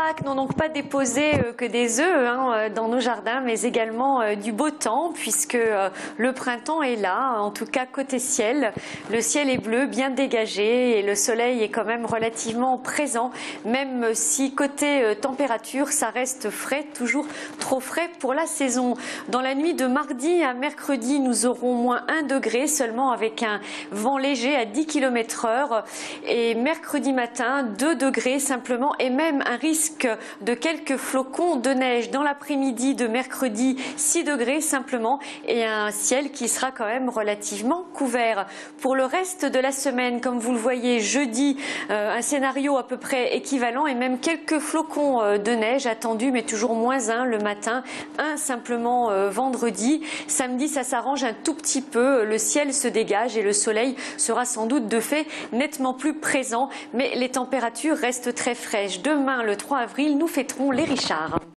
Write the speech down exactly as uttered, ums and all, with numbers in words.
Pâques n'ont donc pas déposé que des œufs hein, dans nos jardins, mais également du beau temps, puisque le printemps est là, en tout cas côté ciel. Le ciel est bleu, bien dégagé, et le soleil est quand même relativement présent, même si côté température, ça reste frais, toujours trop frais pour la saison. Dans la nuit de mardi à mercredi, nous aurons moins un degré, seulement avec un vent léger à dix kilomètres heure. Et mercredi matin, deux degrés simplement, et même un risque de quelques flocons de neige. Dans l'après-midi de mercredi, six degrés simplement, et un ciel qui sera quand même relativement couvert. Pour le reste de la semaine, comme vous le voyez, jeudi, euh, un scénario à peu près équivalent, et même quelques flocons euh, de neige attendus, mais toujours moins un le matin, un simplement euh, vendredi. Samedi, ça s'arrange un tout petit peu, le ciel se dégage et le soleil sera sans doute de fait nettement plus présent, mais les températures restent très fraîches. Demain, le trois avril, nous fêterons les Richards.